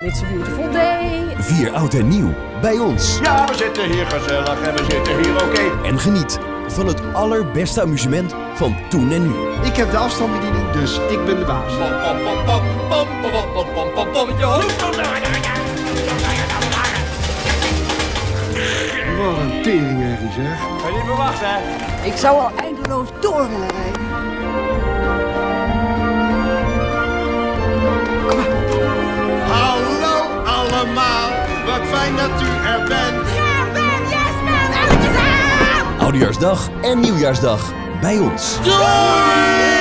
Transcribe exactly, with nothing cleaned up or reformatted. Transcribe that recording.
It's a beautiful day. Vier oud en nieuw bij ons. Ja, we zitten hier gezellig en we zitten hier oké. En geniet van het allerbeste amusement van toen en nu. Ik heb de afstandsbediening, dus ik ben de baas. Wat een teringherrie zeg. Kan je niet verwachten, hè? Ik zou al eindeloos door willen rijden. Hallo allemaal, wat fijn dat u er bent. Ja, Ben, yes, man, eventjes aan! Oudejaarsdag en Nieuwjaarsdag bij ons. Doei!